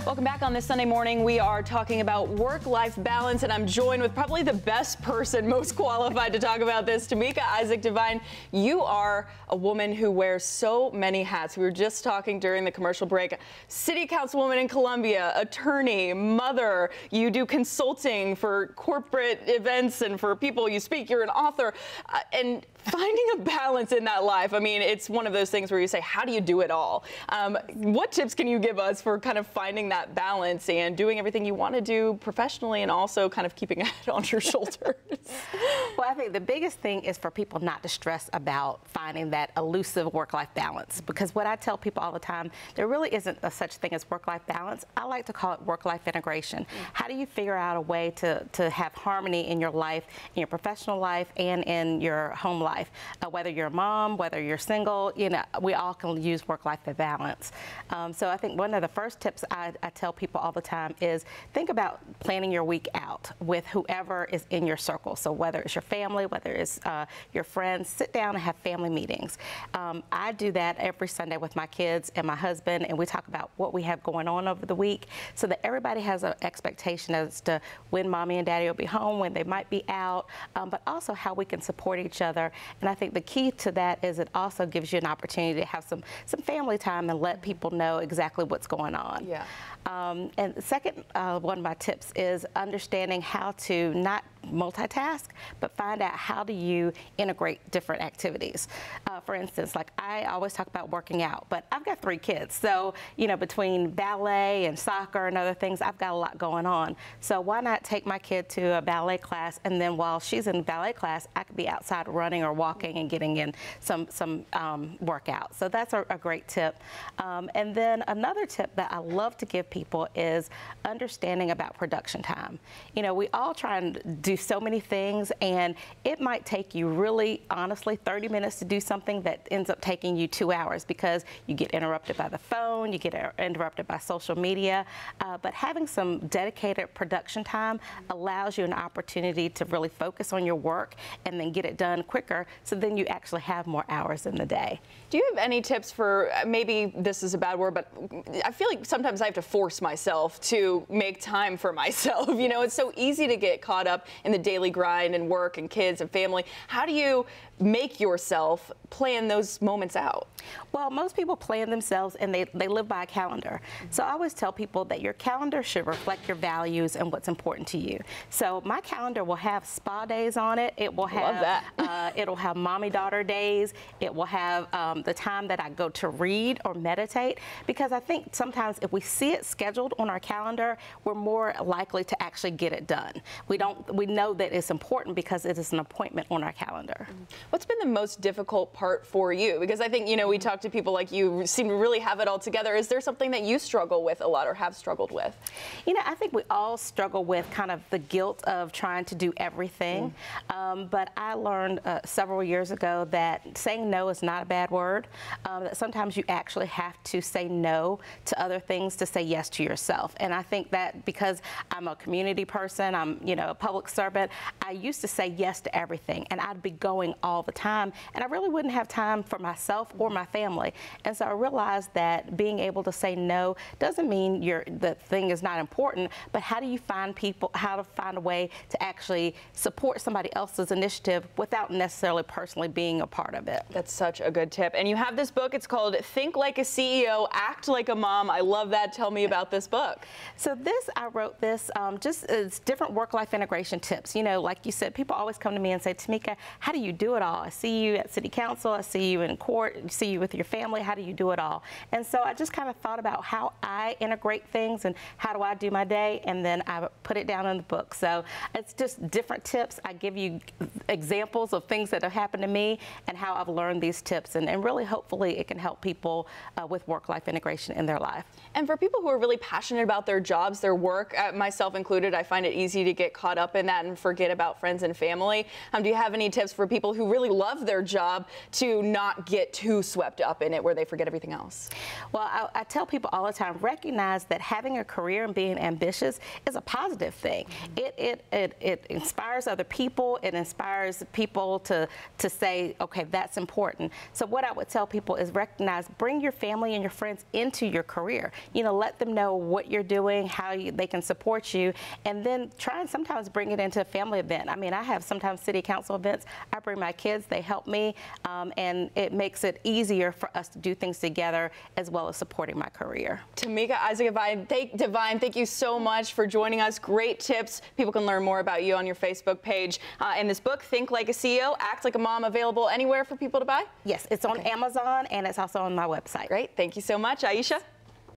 Welcome back on this Sunday morning. We are talking about work-life balance, and I'm joined with probably the best person most qualified to talk about this, Tameika Isaac Devine. You are a woman who wears so many hats. We were just talking during the commercial break. City councilwoman in Columbia, attorney, mother. You do consulting for corporate events and for people you speak. You're an author. And finding a balance in that life, I mean, it's one of those things where you say, how do you do it all? What tips can you give us for kind of finding that balance and doing everything you want to do professionally and also kind of keeping a head on your shoulders? Well, I think the biggest thing is for people not to stress about finding that elusive work-life balance, because what I tell people all the time, there really isn't a such thing as work-life balance. I like to call it work-life integration. How do you figure out a way to have harmony in your life, in your professional life, and in your home life? Whether you're a mom, whether you're single, you know, we all can use work-life balance. So I think one of the first tips I tell people all the time is think about planning your week out with whoever is in your circle. So whether it's your family, whether it's your friends, sit down and have family meetings. I do that every Sunday with my kids and my husband, and we talk about what we have going on over the week so that everybody has an expectation as to when mommy and daddy will be home, when they might be out, but also how we can support each other. And I think the key to that is it also gives you an opportunity to have some family time and let people know exactly what's going on. Yeah. And the second one of my tips is understanding how to not multitask, but find out how do you integrate different activities. For instance, like I always talk about working out, but I've got 3 kids. So, you know, between ballet and soccer and other things, I've got a lot going on. So why not take my kid to a ballet class, and then while she's in ballet class, I could be outside running or walking and getting in some workout. So that's a great tip. And then another tip that I love to give people is understanding about production time. You know, we all try and do so many things, and it might take you really, honestly, 30 minutes to do something that ends up taking you 2 hours because you get interrupted by the phone, you get interrupted by social media. But having some dedicated production time allows you an opportunity to really focus on your work and then get it done quicker, so then you actually have more hours in the day. Do you have any tips for, maybe this is a bad word, but I feel like sometimes I have to force myself to make time for myself. You know, it's so easy to get caught up in the daily grind and work and kids and family. How do you make yourself plan those moments out? Well, most people plan themselves and they live by a calendar. So I always tell people that your calendar should reflect your values and what's important to you. So my calendar will have spa days on it. It will have it'll have mommy-daughter days. It will have the time that I go to read or meditate, because I think sometimes if we see it scheduled on our calendar, we're more likely to actually get it done. We know that it's important because it is an appointment on our calendar. What's been the most difficult part for you? Because I think, you know, we talk to people like you seem to really have it all together. Is there something that you struggle with a lot or have struggled with? You know, I think we all struggle with kind of the guilt of trying to do everything. But I learned several years ago that saying no is not a bad word. That sometimes you actually have to say no to other things to say yes to yourself. And I think that because I'm a community person, I'm, you know, a public servant, I used to say yes to everything, and I'd be going all the time, and I really wouldn't have time for myself or my family. And so I realized that being able to say no doesn't mean the thing is not important, but how do you find how to find a way to actually support somebody else's initiative without necessarily personally being a part of it. That's such a good tip. And you have this book, it's called Think Like a CEO, Act Like a Mom. I love that. Tell me about this book. So I wrote this just as different work-life integration tips. You know, like you said, people always come to me and say, Tameika, how do you do it all? I see you at city council, I see you in court, I see you with your family, how do you do it all? And so I just kind of thought about how I integrate things and how do I do my day, and then I put it down in the book. So it's just different tips. I give you examples of things that have happened to me and how I've learned these tips, and really hopefully it can help people with work-life integration in their life. And for people who are really passionate about their jobs, their work, myself included, I find it easy to get caught up in that and forget about friends and family. Do you have any tips for people who really love their job to not get too swept up in it where they forget everything else? Well, I tell people all the time, recognize that having a career and being ambitious is a positive thing. It inspires other people. It inspires people to say, okay, that's important. So what I would tell people is recognize, bring your family and your friends into your career. You know, let them know what you're doing, how they can support you, and then try and sometimes bring it into a family event. I mean, I have sometimes city council events. I bring my kids, they help me, and it makes it easier for us to do things together as well as supporting my career. Tameika Isaac Devine, thank you so much for joining us. Great tips. People can learn more about you on your Facebook page. And this book, Think Like a CEO, Act Like a Mom, available anywhere for people to buy? Yes, it's on Amazon, and it's also on my website. Great. Thank you so much, Aisha.